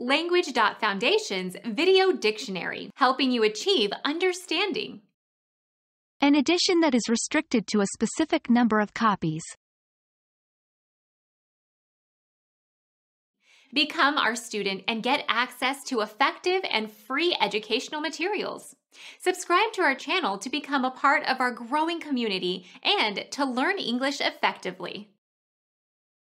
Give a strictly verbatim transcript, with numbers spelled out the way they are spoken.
Language dot Foundation's Video Dictionary, helping you achieve understanding. An edition that is restricted to a specific number of copies. Become our student and get access to effective and free educational materials. Subscribe to our channel to become a part of our growing community and to learn English effectively.